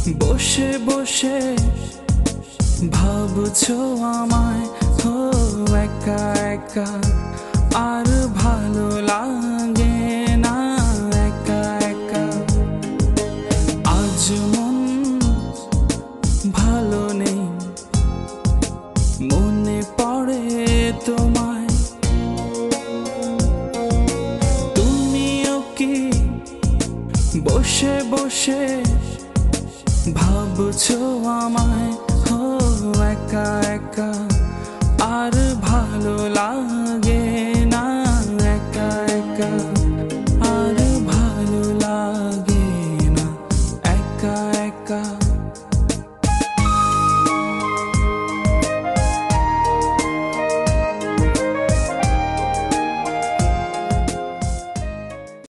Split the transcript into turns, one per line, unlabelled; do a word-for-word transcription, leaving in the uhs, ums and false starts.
বসে বসে ভাবছো আমায়, ও একা একা আর ভালো লাগে না একা একা। আজ মন ভালো নেই, মনে পড়ে তোমায়। তুমিও কি বসে বসে ভাবছো আমায়, ও একা একা আর ভালো লাগে না একা একা, আর ভালো লাগে না একা